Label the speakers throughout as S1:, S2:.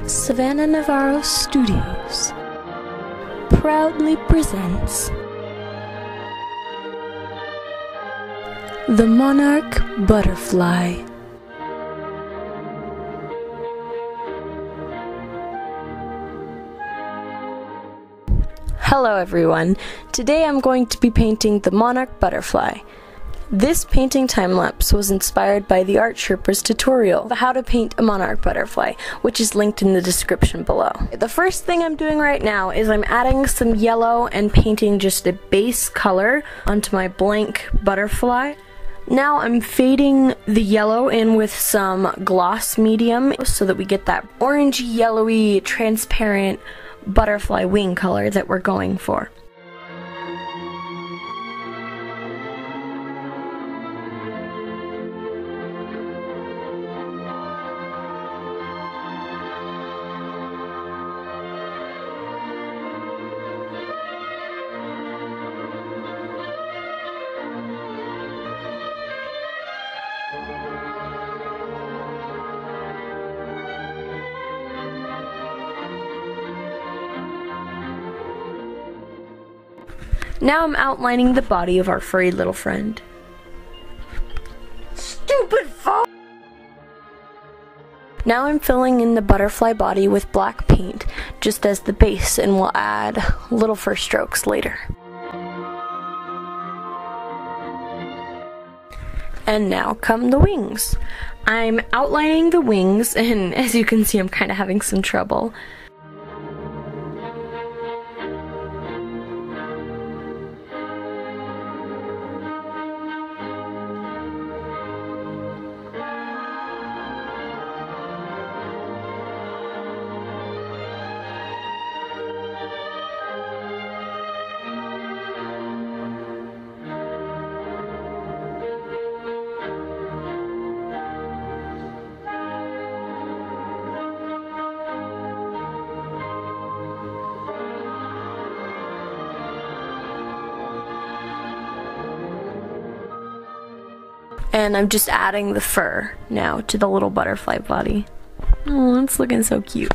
S1: Savannah Navarro Studios proudly presents the Monarch Butterfly. Hello everyone, today I'm going to be painting the Monarch Butterfly. This painting time-lapse was inspired by the Art Sherpa's tutorial of how to paint a monarch butterfly, which is linked in the description below. The first thing I'm doing right now is I'm adding some yellow and painting just a base color onto my blank butterfly. Now I'm fading the yellow in with some gloss medium so that we get that orangey, yellowy, transparent butterfly wing color that we're going for. Now I'm outlining the body of our furry little friend. Stupid phone! Now I'm filling in the butterfly body with black paint, just as the base, and we'll add little fur strokes later. And now come the wings. I'm outlining the wings, and as you can see I'm kind of having some trouble. And I'm just adding the fur now to the little butterfly body. Oh, it's looking so cute.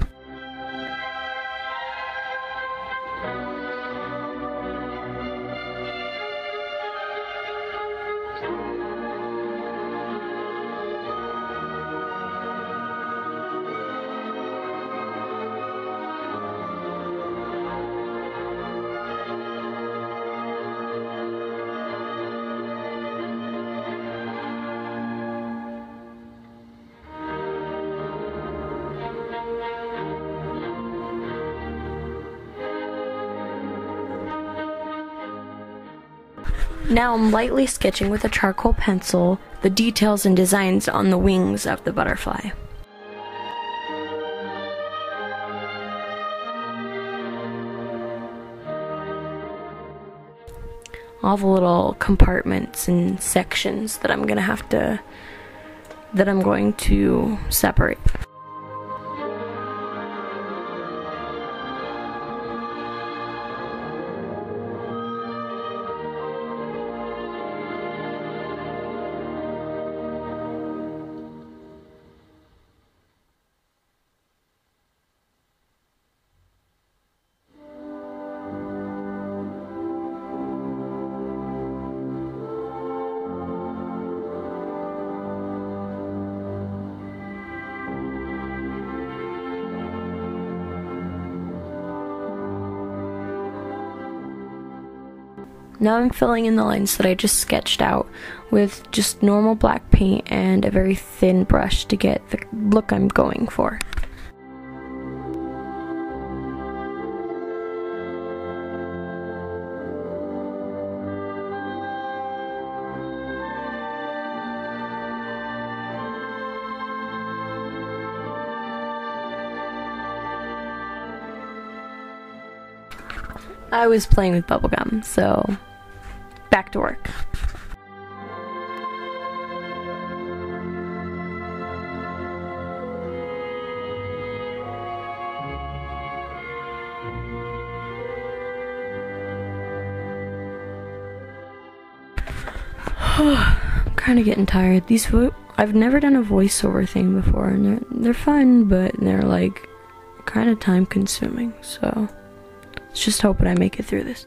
S1: Now I'm lightly sketching with a charcoal pencil the details and designs on the wings of the butterfly. All the little compartments and sections that I'm going to separate. Now I'm filling in the lines that I just sketched out with just normal black paint and a very thin brush to get the look I'm going for. I was playing with bubblegum, so back to work. I'm kind of getting tired. I've never done a voiceover thing before, and they're fun, but they're like kind of time consuming, so let's just hope that I make it through this.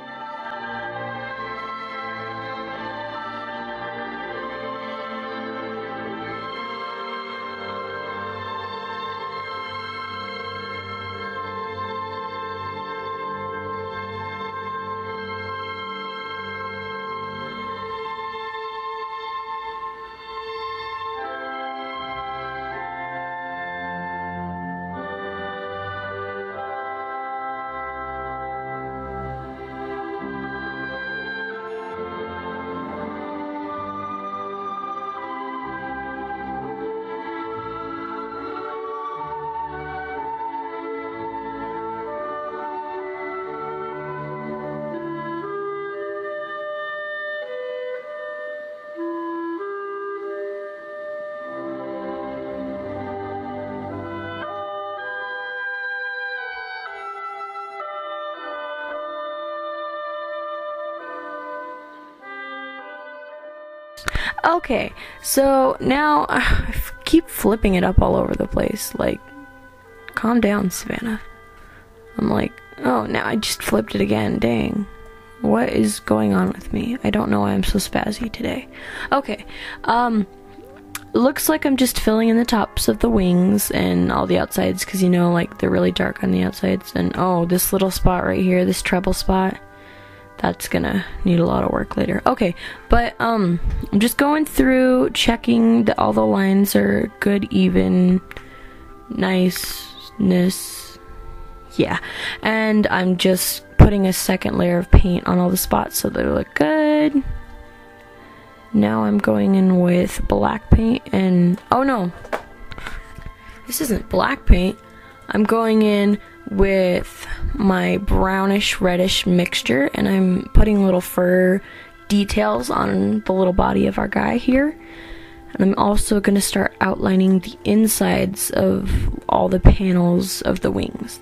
S1: Okay, so now I keep flipping it up all over the place. Like, calm down, Savannah. I'm like, oh, now I just flipped it again. Dang. What is going on with me? I don't know why I'm so spazzy today. Okay, looks like I'm just filling in the tops of the wings and all the outsides, because, you know, like, they're really dark on the outsides. And, oh, this little spot right here, this treble spot, that's gonna need a lot of work later. Okay, but I'm just going through checking that all the lines are good, even, niceness, yeah. And I'm just putting a second layer of paint on all the spots so they look good. Now I'm going in with black paint, and oh no, this isn't black paint. I'm going in with my brownish reddish mixture, and I'm putting little fur details on the little body of our guy here. And I'm also going to start outlining the insides of all the panels of the wings.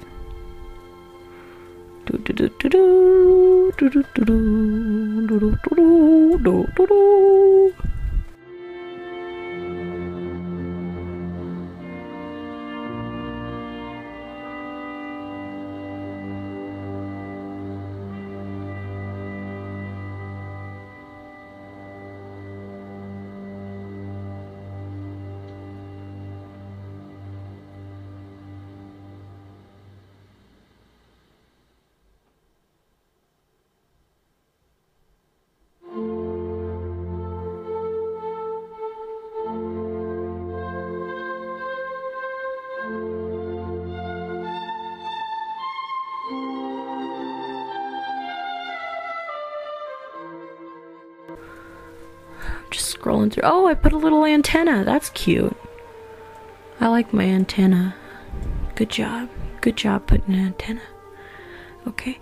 S1: Just scrolling through. Oh, I put a little antenna. That's cute. I like my antenna. Good job. Good job putting an antenna. Okay.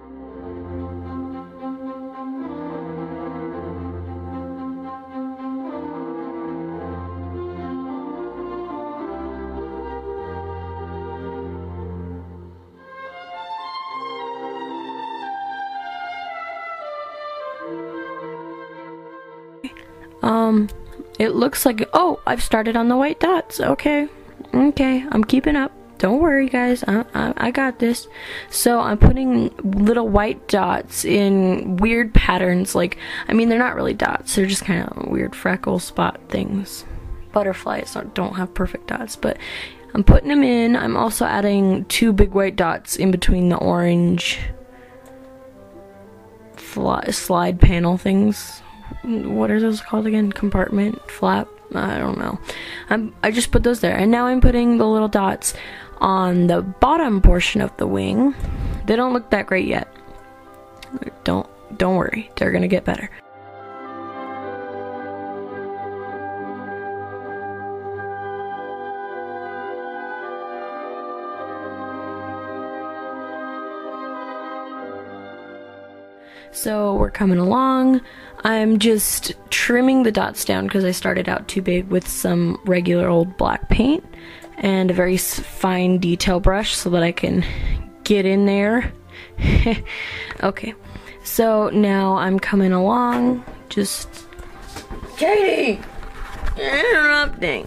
S1: It looks like, oh, I've started on the white dots. Okay, I'm keeping up. Don't worry, guys, I got this. So I'm putting little white dots in weird patterns. Like, I mean, they're not really dots, they're just kind of weird freckle spot things. Butterflies don't have perfect dots, but I'm putting them in. I'm also adding 2 big white dots in between the orange slide panel things. What are those called again? Compartment? Flap? I don't know. I just put those there. And now I'm putting the little dots on the bottom portion of the wing. They don't look that great yet. Don't worry. They're gonna get better. So we're coming along. I'm just trimming the dots down because I started out too big with some regular old black paint and a very fine detail brush so that I can get in there. Okay, so now I'm coming along, just... Katie! something.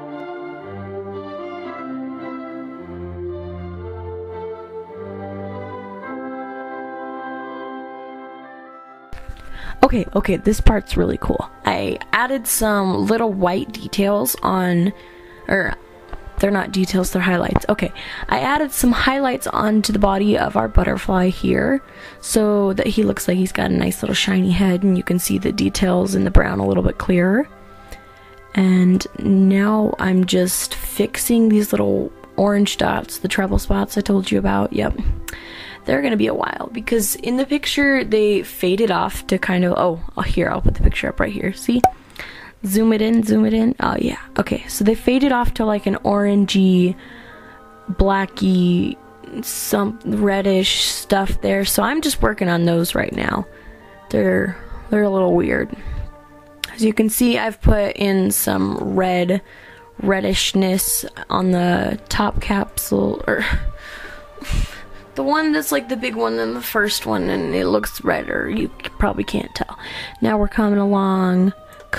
S1: Okay, this part's really cool. I added some little white details on, or they're not details, they're highlights. Okay, I added some highlights onto the body of our butterfly here so that he looks like he's got a nice little shiny head, and you can see the details in the brown a little bit clearer. And now I'm just fixing these little orange dots, the treble spots I told you about. Yep. They're gonna be a while because in the picture they faded off to kind of, oh, here, I'll put the picture up right here. See? Zoom it in. Oh yeah. Okay, so they faded off to like an orangey, blacky, some reddish stuff there. So I'm just working on those right now. They're a little weird. As you can see, I've put in some reddishness on the top capsule, or the one that's like the big one than the first one, and it looks redder. You probably can't tell. Now we're coming along,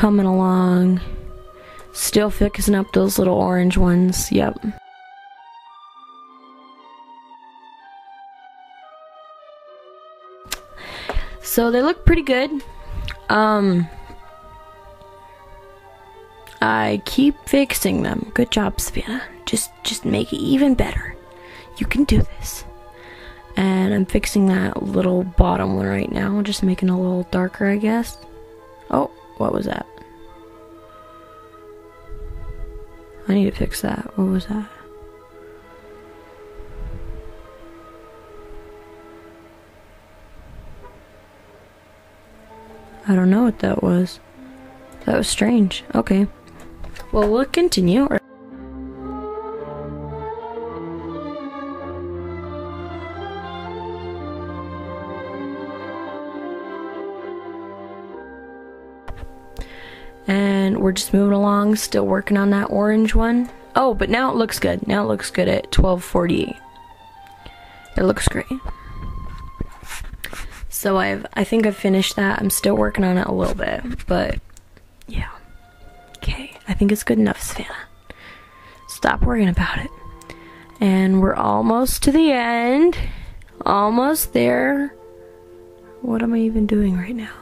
S1: still fixing up those little orange ones. Yep. So they look pretty good. I keep fixing them. Good job, Savannah. Just make it even better. You can do this. And I'm fixing that little bottom one right now, just making it a little darker, I guess. Oh, what was that? I need to fix that. What was that? I don't know what that was. That was strange. Okay. Well, we'll continue. And we're just moving along, still working on that orange one. Oh, but now it looks good. Now it looks good at 12:48. It looks great. So I think I've finished that. I'm still working on it a little bit, but yeah. Okay, I think it's good enough, Savannah. Stop worrying about it. And we're almost to the end. Almost there. What am I even doing right now?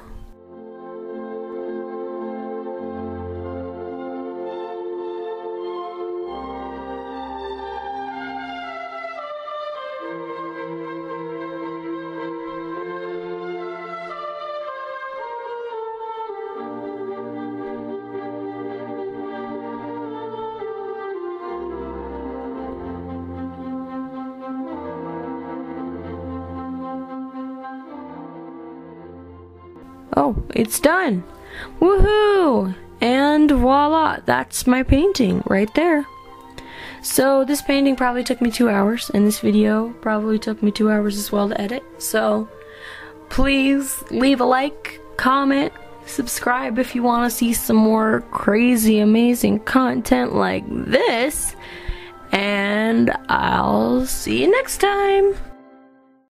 S1: Oh, it's done! Woohoo! And voila, that's my painting right there. So this painting probably took me 2 hours, and this video probably took me 2 hours as well to edit. So please leave a like, comment, subscribe if you want to see some more crazy, amazing content like this. And I'll see you next time!